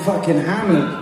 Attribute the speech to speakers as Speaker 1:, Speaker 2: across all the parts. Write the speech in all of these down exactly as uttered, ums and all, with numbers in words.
Speaker 1: fucking hammered.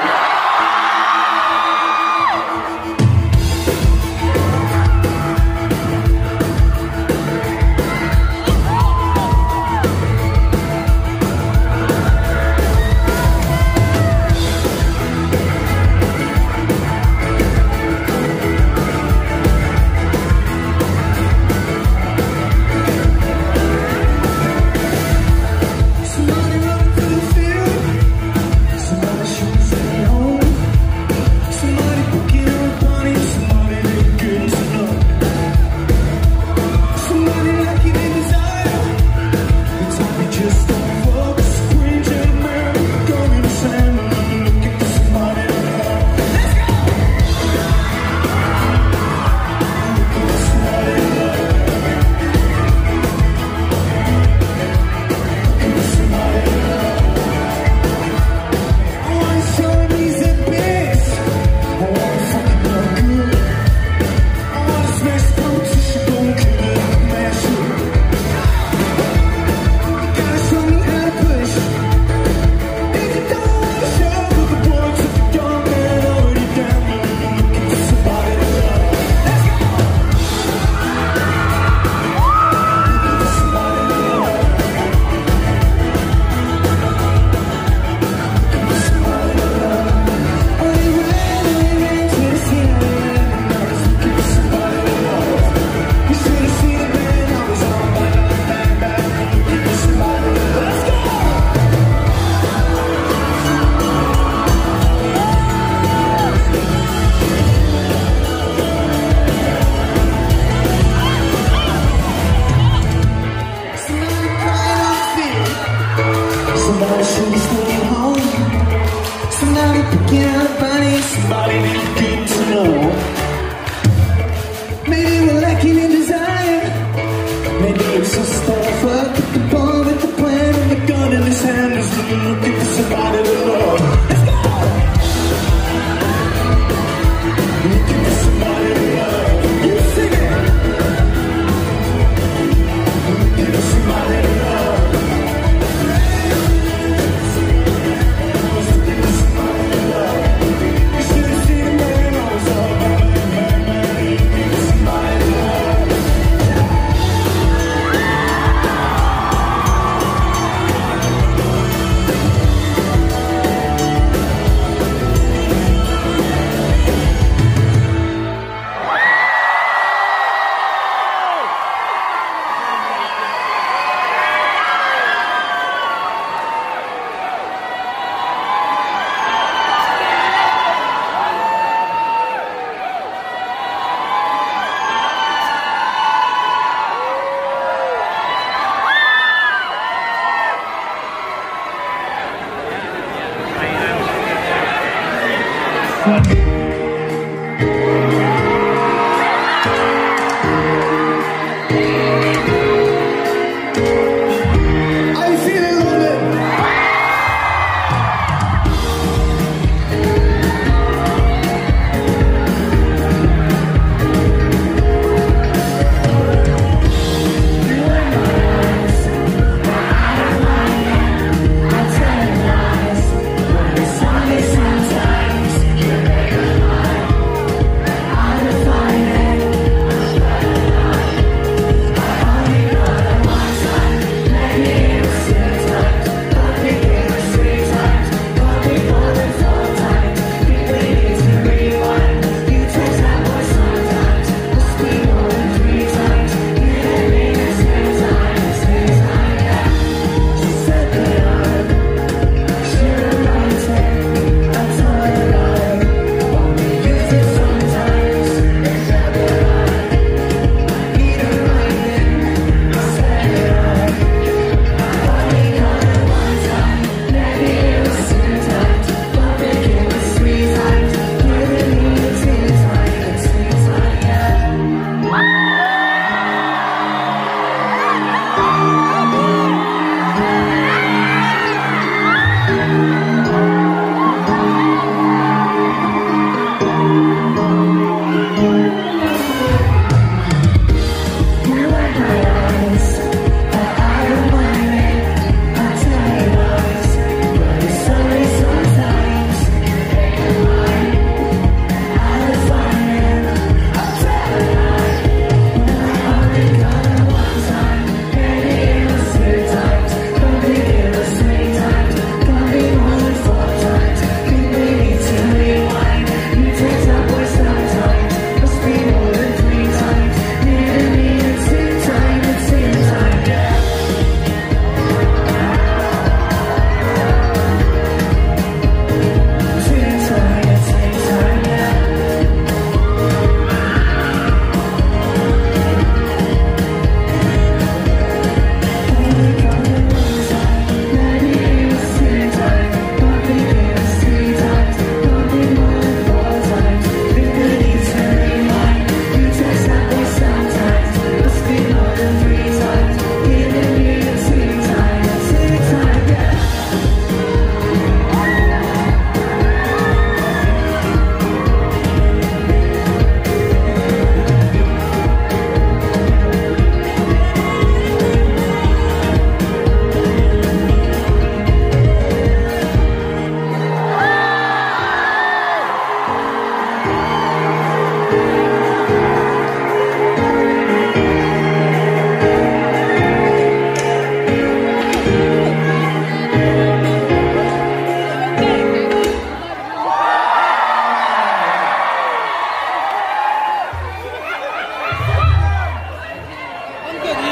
Speaker 1: Somebody should stay home. Somebody picking out body. Somebody really good to know. Maybe we're lacking in desire. Maybe it's just all fuck. The ball with the plan and the gun in his hand is looking for somebody to love. Let's go! Looking for somebody to love. You sing it. Looking for somebody to love.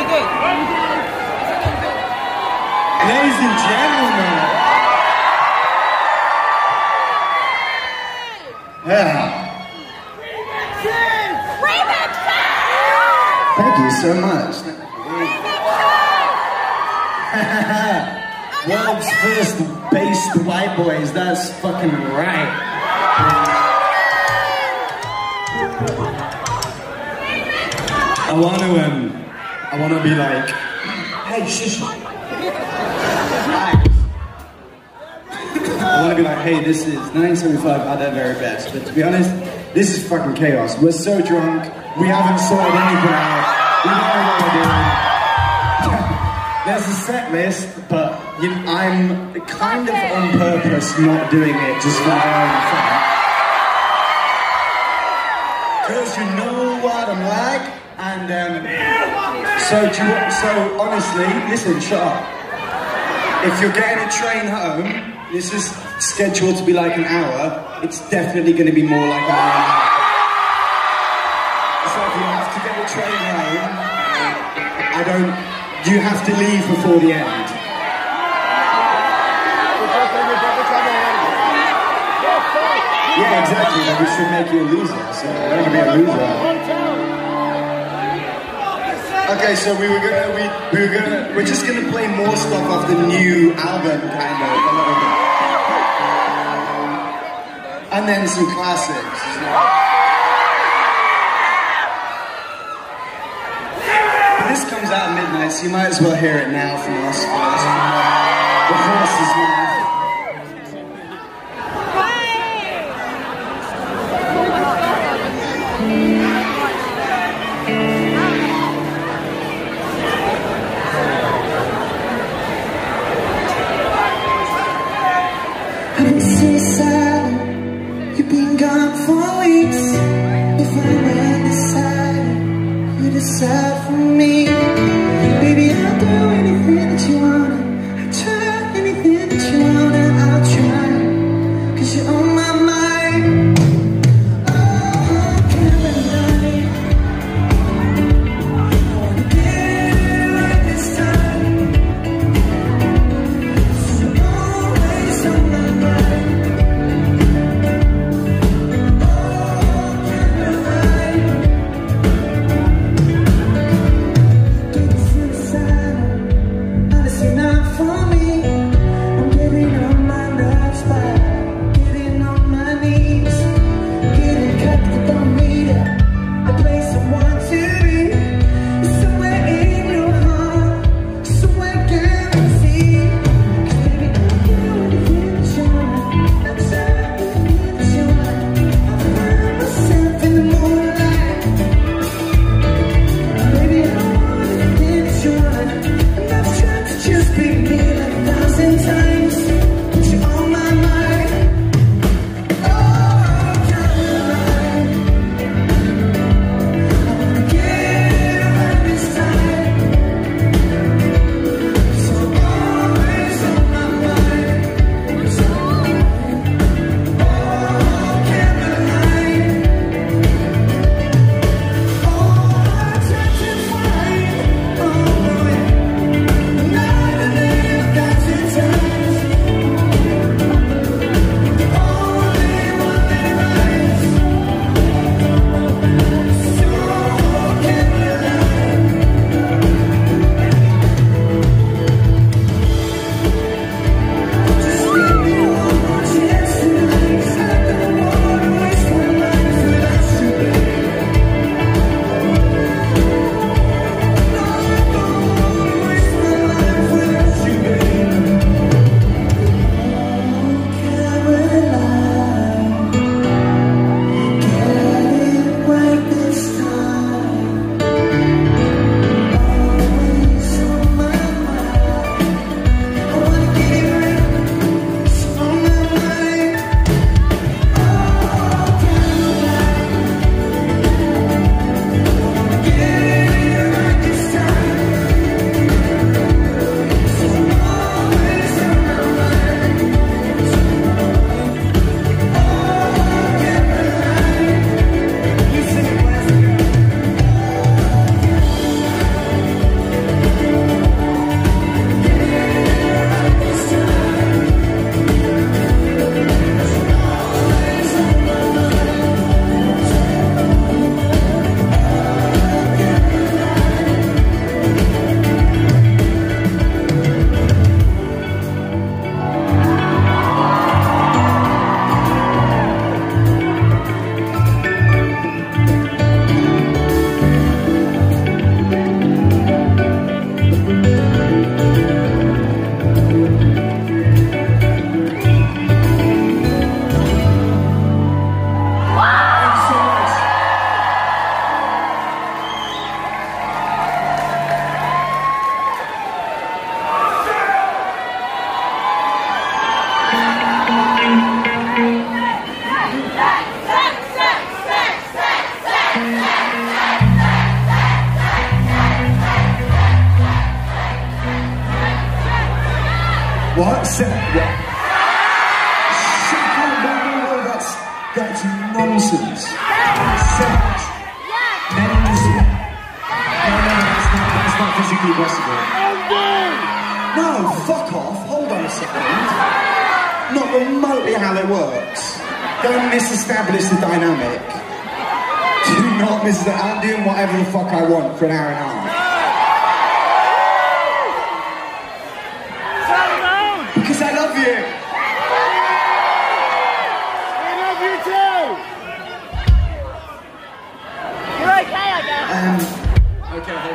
Speaker 1: Ladies and gentlemen. Yeah. Thank you so much. World's first based white boys, that's fucking right. I want to, um, I want to be like, hey, shush. I want to be like, hey, this is nineteen seventy-five at their very best. But to be honest, this is fucking chaos. We're so drunk, we haven't sorted anything out. We don't know what we're doing. There's a set list, but you know, I'm kind of on purpose not doing it just for my own fun. Because you know what I'm like, and um, so, do you, so honestly, listen, shut up. If you're getting a train home, this is scheduled to be like an hour, it's definitely going to be more like an hour. So if you have to get a train home, I don't, you have to leave before the end. Yeah, exactly, but we should make you a loser, so you're going to be a loser. Okay, so we were gonna, we, we were gonna, we're just gonna play more stuff off the new album, kind of, a little bit. And then some classics. But this comes out at midnight, so you might as well hear it now from us first. The horse's mouth.
Speaker 2: I've been so sad, you've been gone for weeks. If I'm undecided, you decide for me. Baby, I'll do anything that you want, I'll try anything that you want.
Speaker 1: What? Se what? Shit, no, no, no, no, that's, that's nonsense. Sex. Men's. No, no, that's not, that's not physically possible. No, fuck off. Hold on a second. Not remotely how it works. Don't misestablish the dynamic. Do not miss that. I'm doing whatever the fuck I want for an hour and a half. Because I love you.
Speaker 3: We love you too. You're okay, I guess.
Speaker 1: Um, okay, hold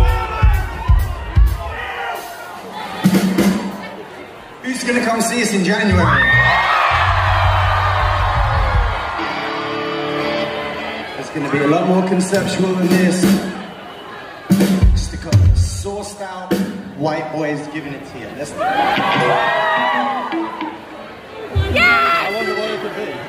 Speaker 1: on. Who's gonna come see us in January? It's gonna be a lot more conceptual than this. Just a couple of sourced out white boys giving it to you. Let's do it.
Speaker 3: Yeah! I wonder what it could be.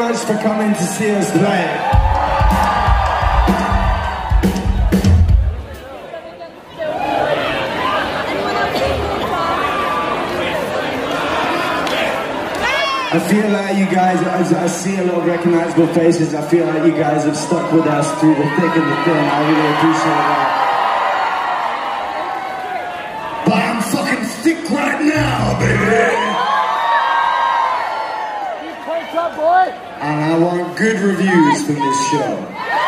Speaker 1: much for coming to see us play. I feel like you guys, as I see a lot of recognizable faces, I feel like you guys have stuck with us through the thick and the thin. I really appreciate that. But I'm fucking thick right now, baby!
Speaker 3: What's up, boy?
Speaker 1: And I want good reviews from this show.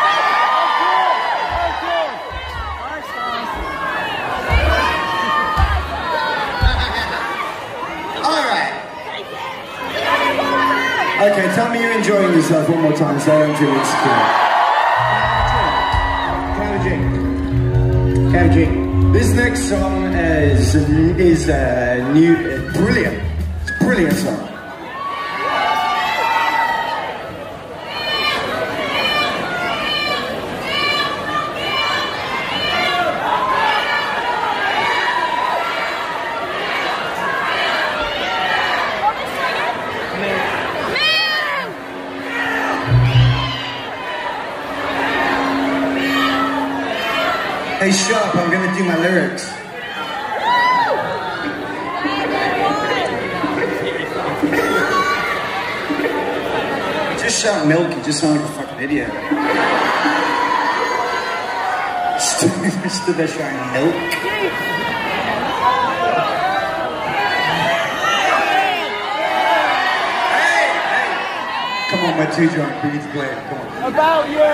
Speaker 1: Okay, tell me you're enjoying yourself one more time so I don't feel insecure. Can I have a drink? Can I have a drink? This next song is, is a new, uh, brilliant. It's a brilliant song. Hey, shut up, I'm gonna do my lyrics. Just shout milk, you just sound like a fucking idiot. Stood there shouting milk. Hey, hey. Come on, my two drunk, we need to play it, come on.
Speaker 3: About you!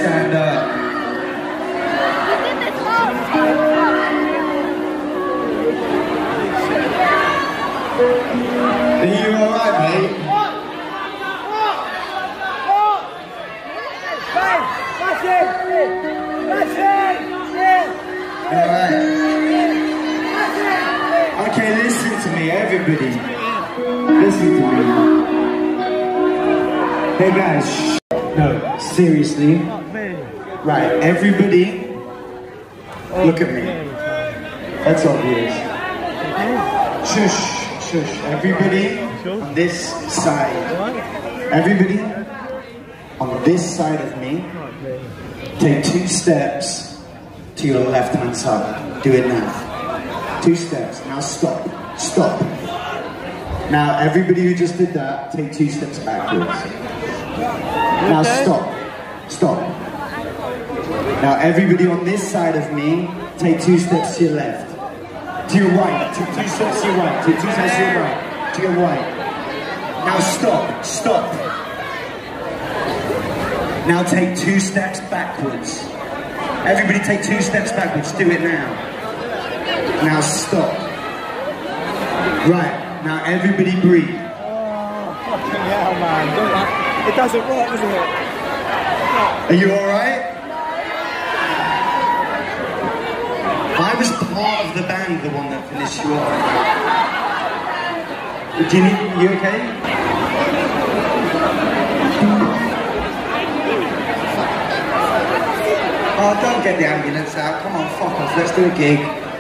Speaker 1: stand up. Are you alright, mate?
Speaker 3: That's it! That's it!
Speaker 1: Alright. Okay, listen to me, everybody. Listen to me. Hey guys, shh. No, seriously. Right, everybody, look at me. That's obvious. Shush, shush. Everybody on this side. Everybody on this side of me. Take two steps to your left-hand side. Do it now. Two steps. Now stop. Stop. Now everybody who just did that, take two steps backwards. Now stop. Stop. Now everybody on this side of me, take two steps to your left. To your right. Take two steps to your right. Take two steps to your right. To your right. Now stop. Stop. Now take two steps backwards. Everybody take two steps backwards. Do it now. Now stop. Right. Now everybody breathe.
Speaker 3: Oh, fucking hell, man. It doesn't work, does it?
Speaker 1: Are you alright? I was part of the band, the one that finished you off. Do you need, you okay? Oh, don't get the ambulance out. Come on, fuck off. Let's do a gig.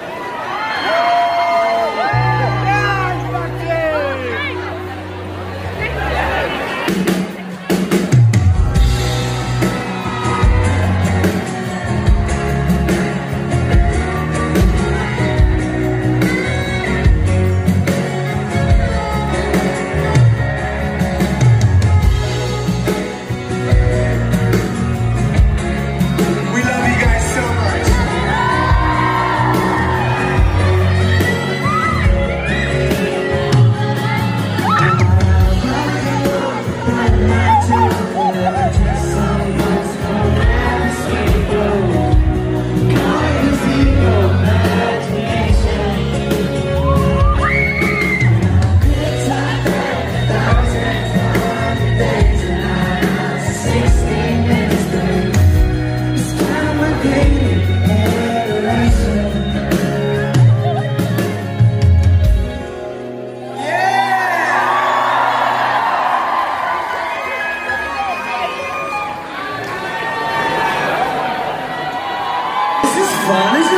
Speaker 1: Fun, isn't it?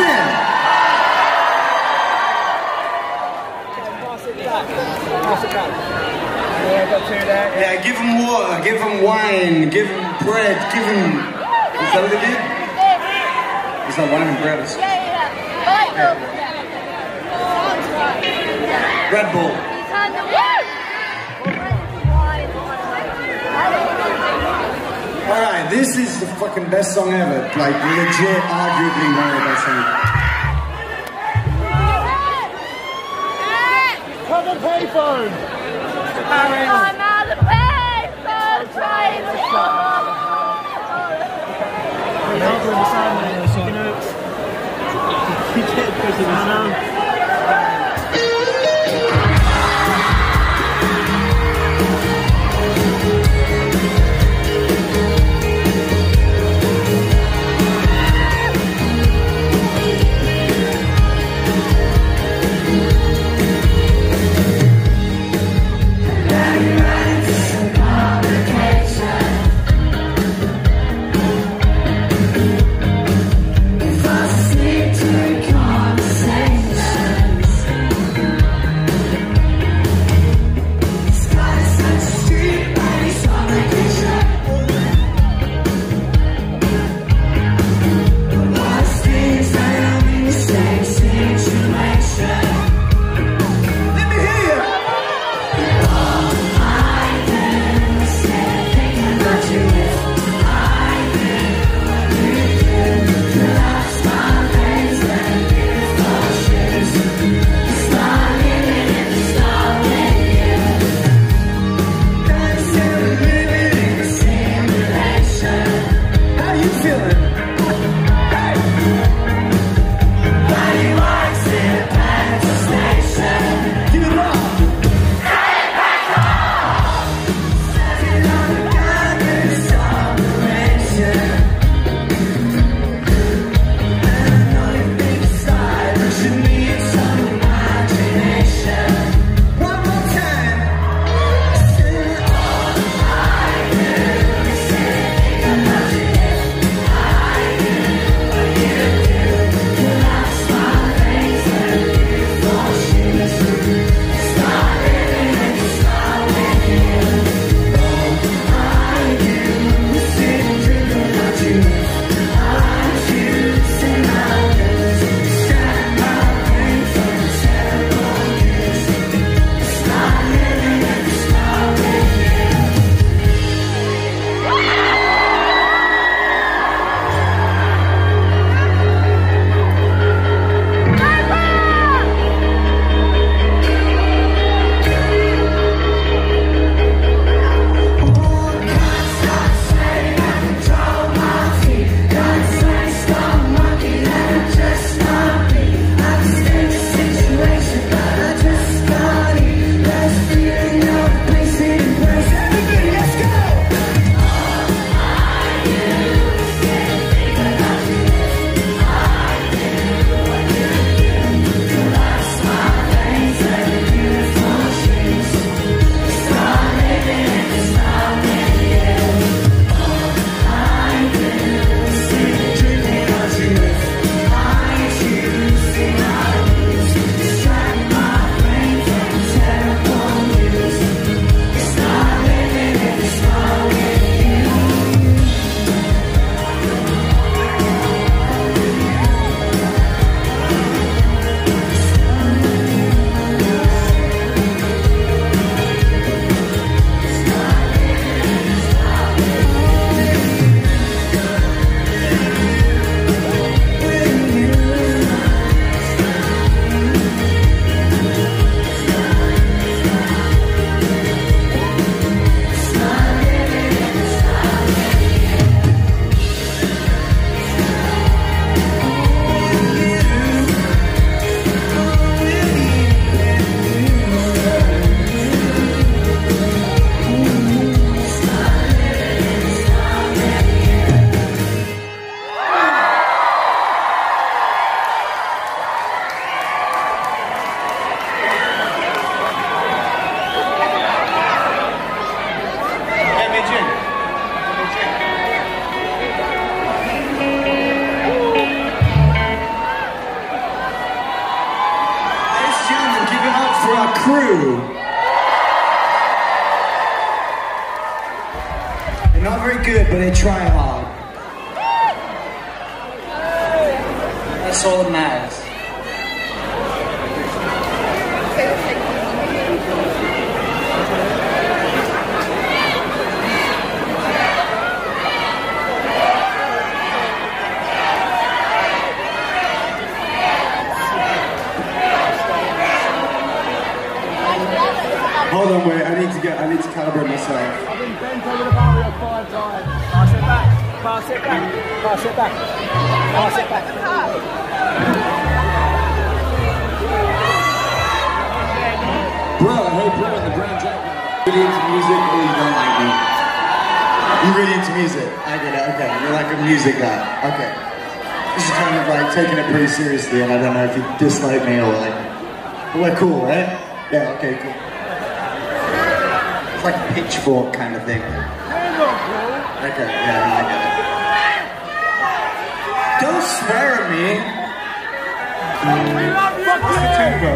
Speaker 1: Yeah, give them water, give them wine, give them bread, give them... Is that what they did? Is that wine and bread? Yeah. Red Bull. Alright, this is the fucking best song ever. Like, legit, arguably one of the best songs.
Speaker 3: Come on, payphone!
Speaker 4: I'm out of payphone, trying to stop.
Speaker 2: If I sleep to conversation
Speaker 1: very good, but they try hard.
Speaker 2: That's all that matters.
Speaker 1: Hold on, wait. I need to get. I need to calibrate myself.
Speaker 3: I've been bent over the barrier five times. Pass it back. Pass it back. Pass it back. Pass it back.
Speaker 1: Bro, hey, bro, in the brown jacket. You really into music, or you don't like me? You really into music? I get it. Okay, you're like a music guy. Okay. This is kind of like taking it pretty seriously, and I don't know if you dislike me or like. But we're cool, right? Yeah. Okay. Cool. Like a pitchfork kind of thing. Okay, yeah, I get it. Don't swear at me.
Speaker 3: We love you,
Speaker 1: What's the tune, bro?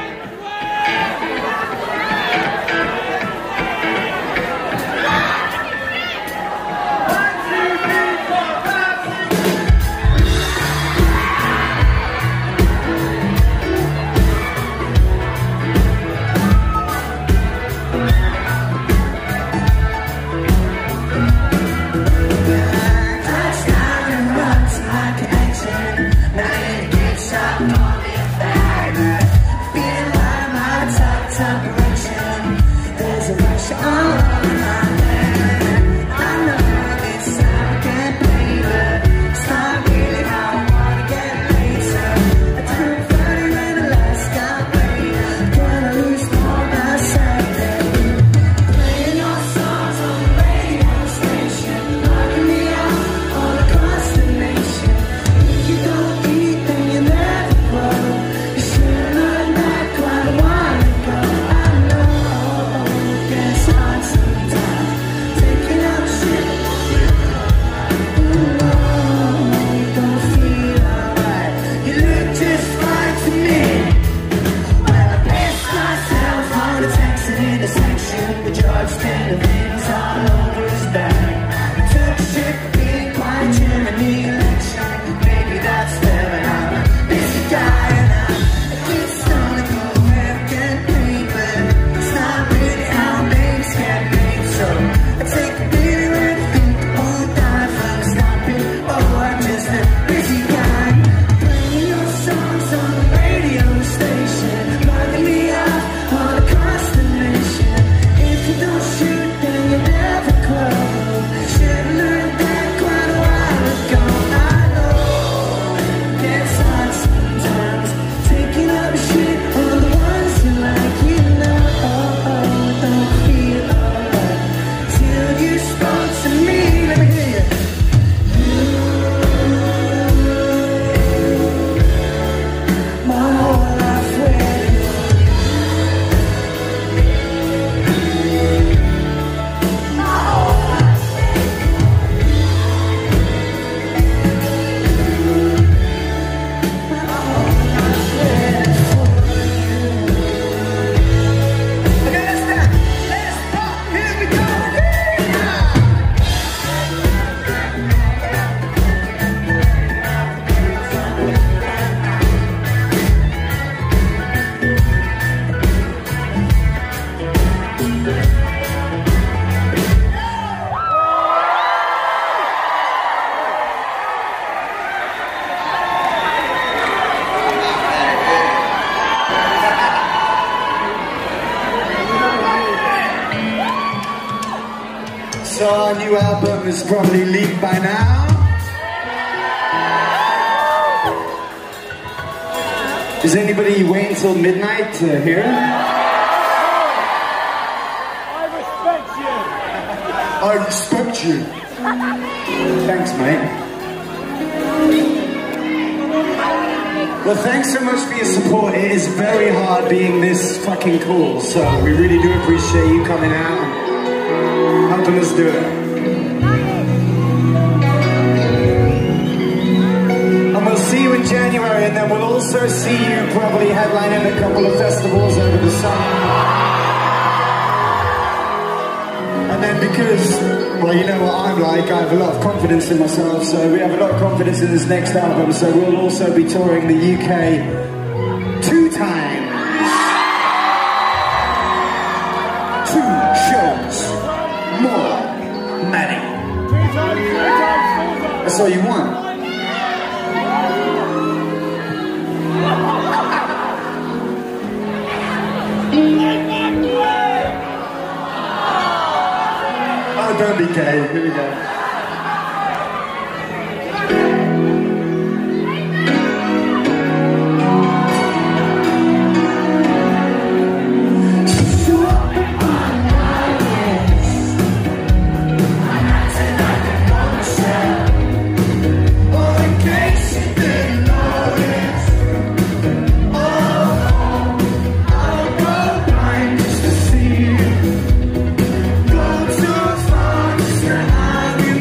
Speaker 1: So our new album is probably leaked by now. Is anybody waiting till midnight to hear it?
Speaker 3: I respect you.
Speaker 1: I respect you. Thanks, mate. Well, thanks so much for your support. It is very hard being this fucking cool, so we really do appreciate you coming out and helping us do it. And we'll see you in January, and then we'll also see you probably headlining a couple of festivals over the summer. And then because Well, you know what I'm like. I have a lot of confidence in myself, so we have a lot of confidence in this next album. So we'll also be touring the U K two times. Two shows. More money. That's all you want. Oh, don't be gay. Here we go.
Speaker 2: Go too far, just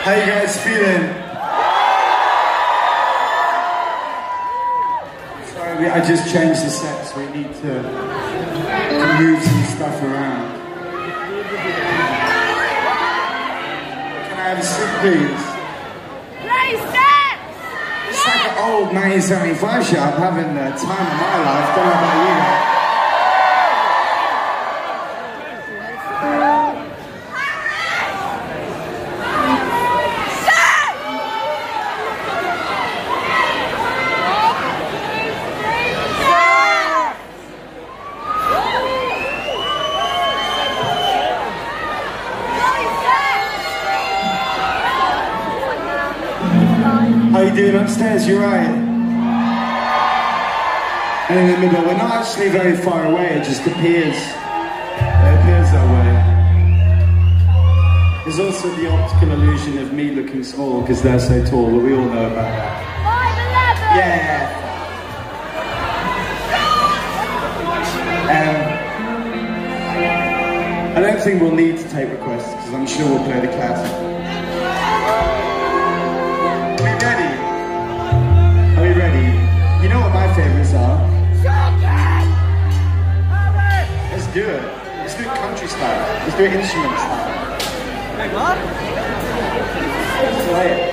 Speaker 1: How you guys feeling? Sorry, we, I just changed the set, so we need to, to move some stuff around. Can I have a seat, please?
Speaker 4: Play steps!
Speaker 1: It's like an old nineteen seventy-five show. I'm having the time of my life. Don't know about you. How you doing upstairs? You right? And in the middle, we're not actually very far away, it just appears. It appears that way. There's also the optical illusion of me looking small because they're so tall, but we all know about that.
Speaker 4: five eleven!
Speaker 1: Yeah. Um, I don't think we'll need to take requests because I'm sure we'll play the classic. You know what my favourites are? Let's do it. Let's do it country style. Let's do it instrument style.
Speaker 3: Hey, what?
Speaker 1: Let's play it.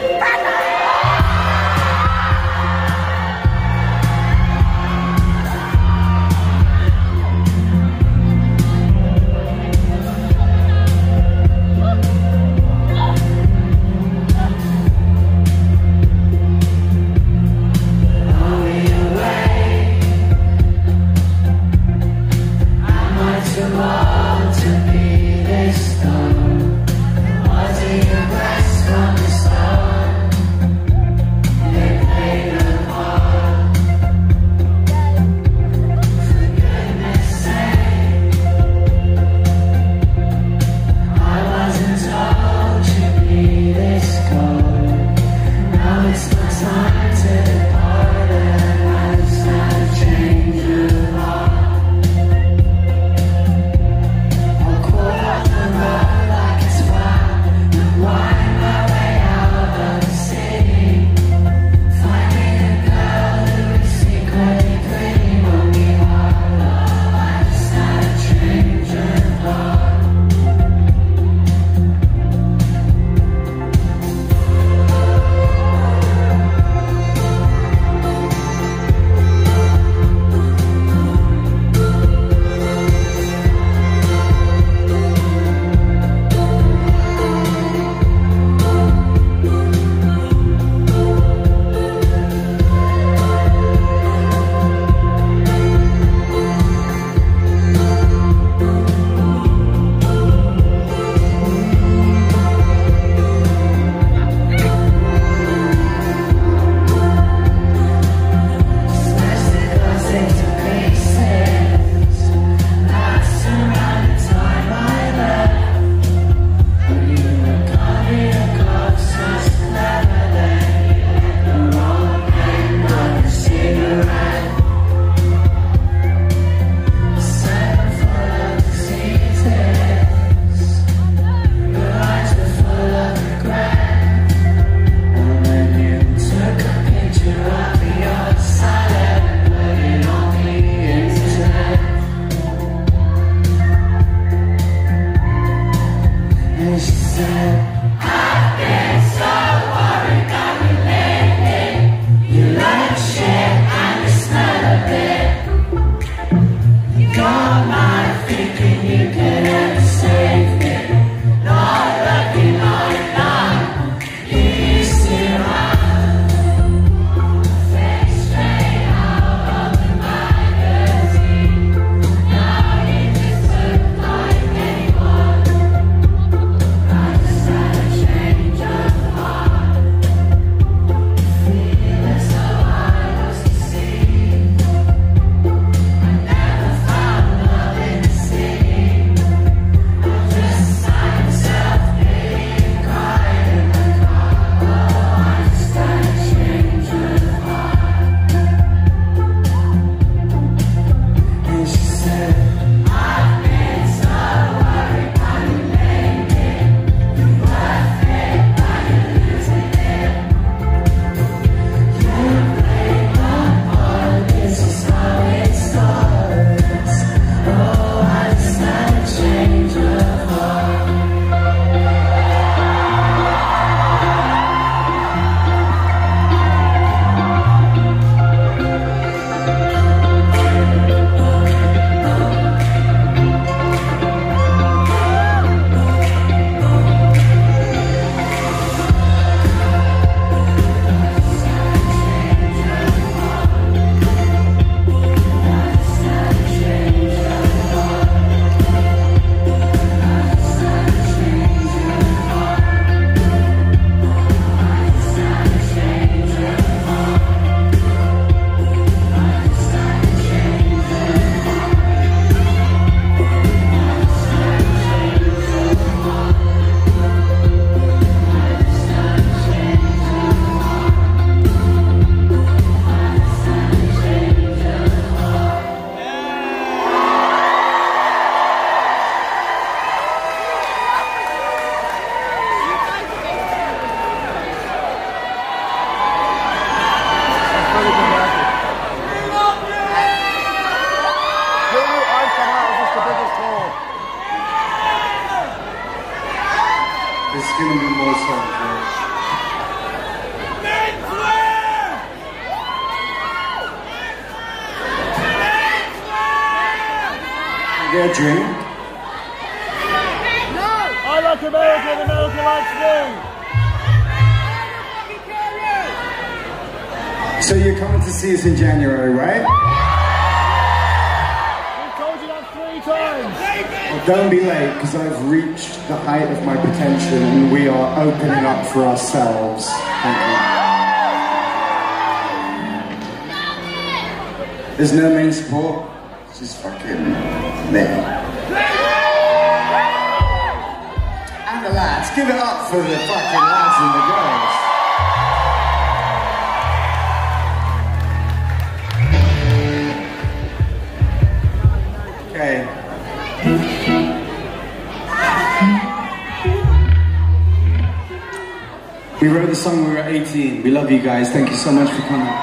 Speaker 1: gonna be more songs. Get a drink?
Speaker 3: I like America and America likes me.
Speaker 1: So you're coming to see us in January, right?
Speaker 3: We've told you that three times.
Speaker 1: Well, don't be late, because I've reached the height of my potential and we are opening up for ourselves. Thank you. There's no main support. It's just fucking me. And the lads. Give it up for the fucking lads and the girls. Okay. We wrote the song when we were eighteen. We love you guys. Thank you so much for coming.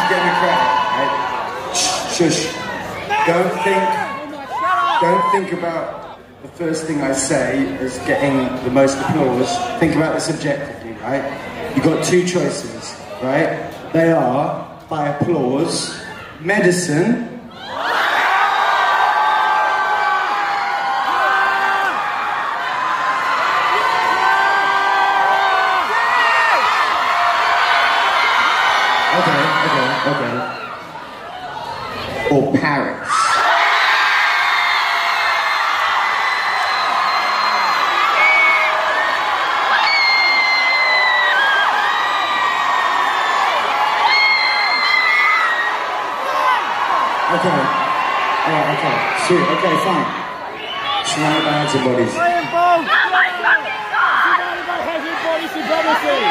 Speaker 1: democratic, right? Shh, shush. Don't think, don't think about the first thing I say as getting the most applause. Think about this objectively, right? You've got two choices, right? They are, by applause, medicine. Okay, okay, okay. Or Paris. Okay. Alright, okay. Sweet, okay, fine. Surrounded by antibodies.
Speaker 3: Surrounded by antibody supremacy.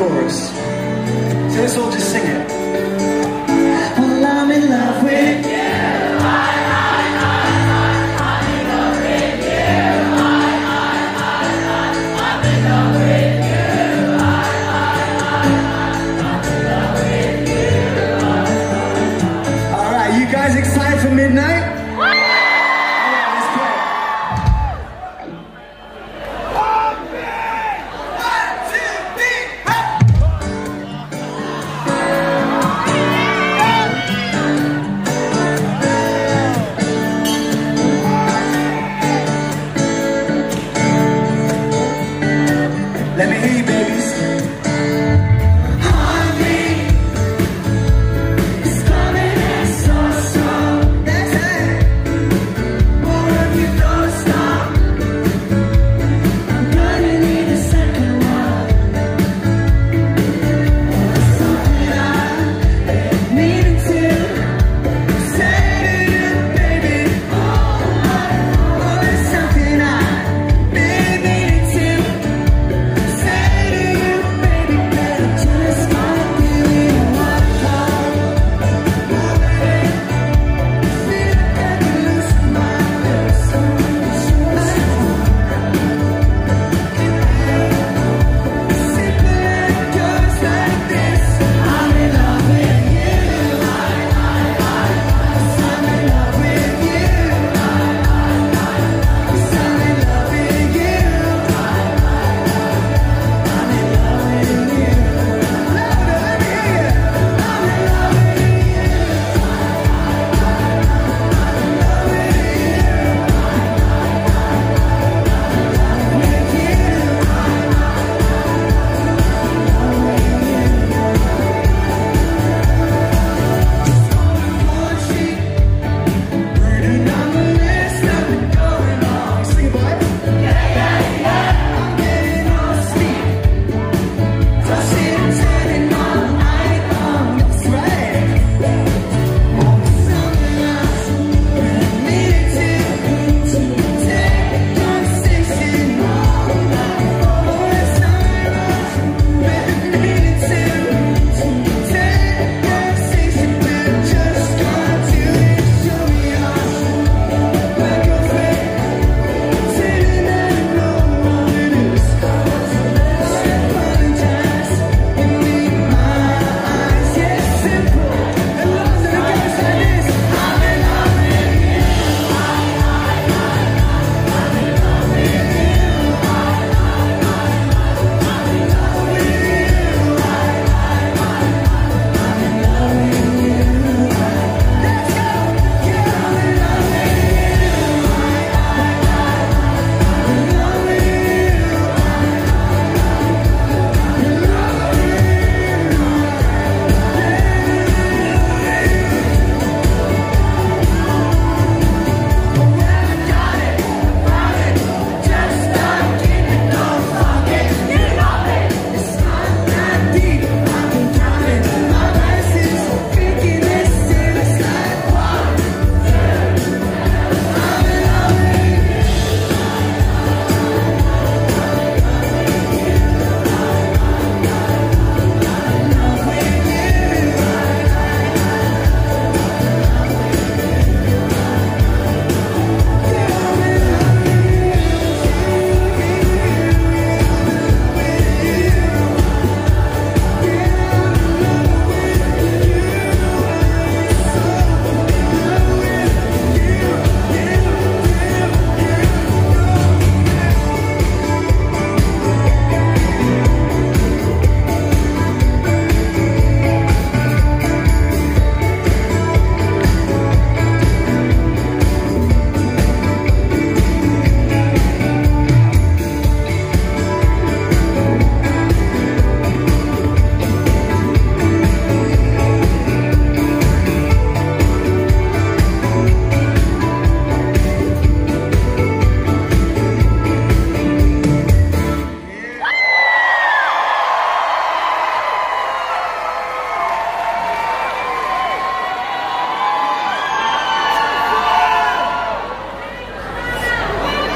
Speaker 1: chorus. So let's all just sing it.
Speaker 2: Well, I'm in love with you.
Speaker 1: Excited for midnight? Let me hear you, babies.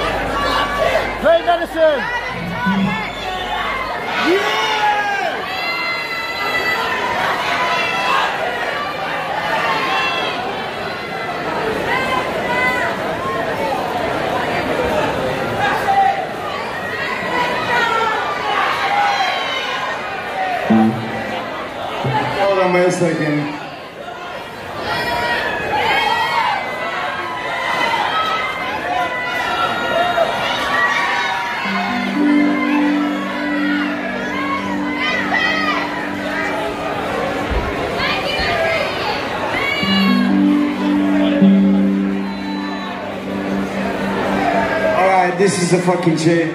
Speaker 3: Medicine! Yeah!
Speaker 1: second. Alright, this is a fucking shit.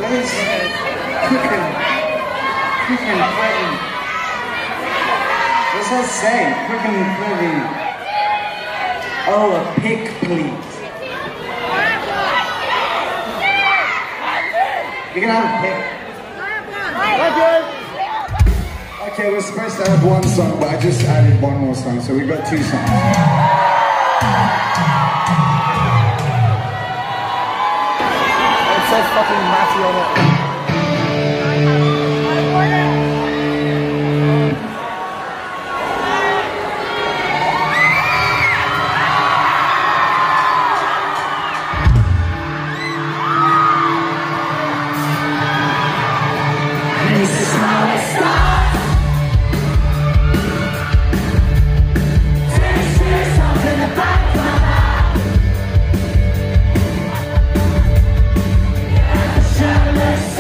Speaker 1: was quick and, quick and clever. What's that say? Quick and clever. Oh, a pick, please. You can have a pick.
Speaker 3: Thank you.
Speaker 1: Okay, we're supposed to have one song, but I just added one more song, so we've got two songs.
Speaker 3: It says fucking Matty on it.
Speaker 2: This is how it starts. This is something about my life. Yeah,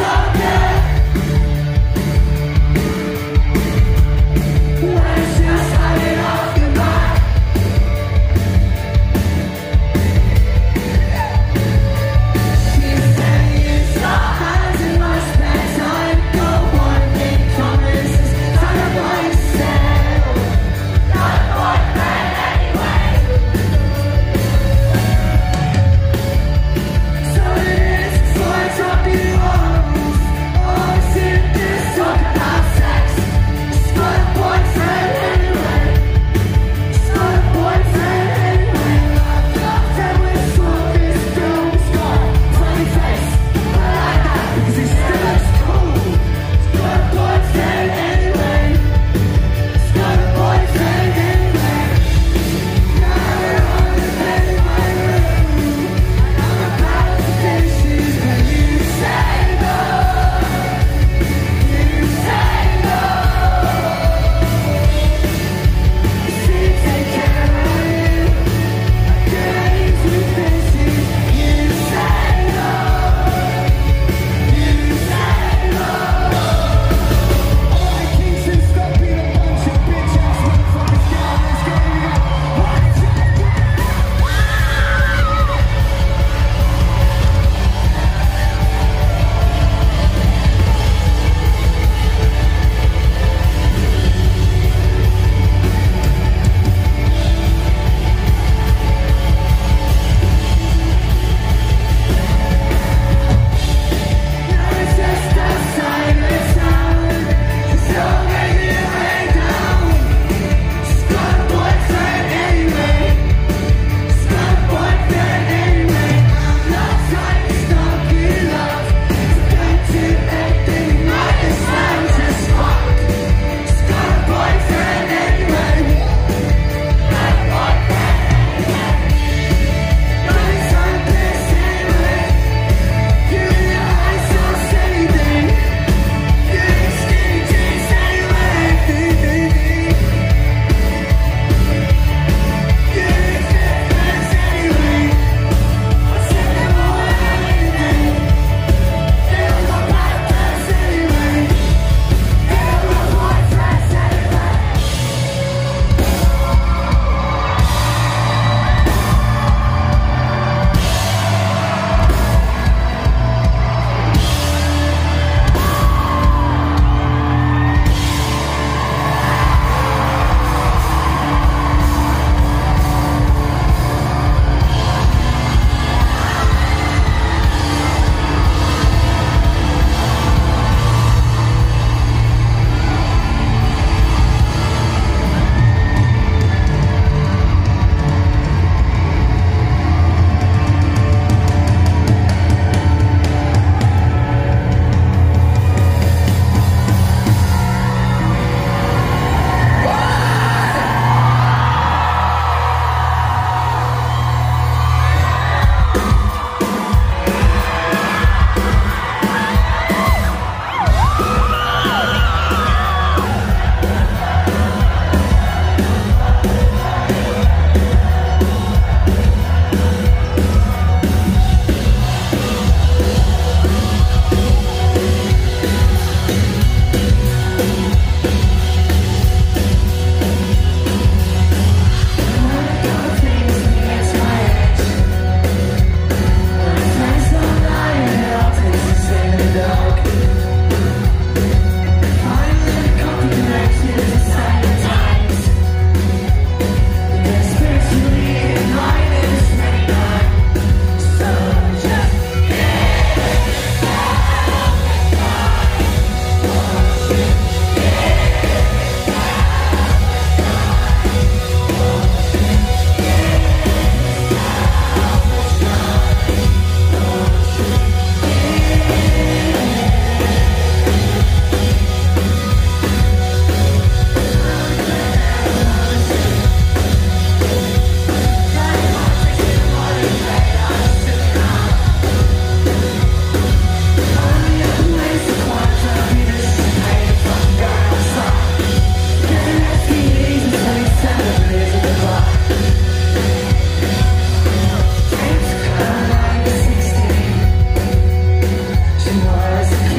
Speaker 2: just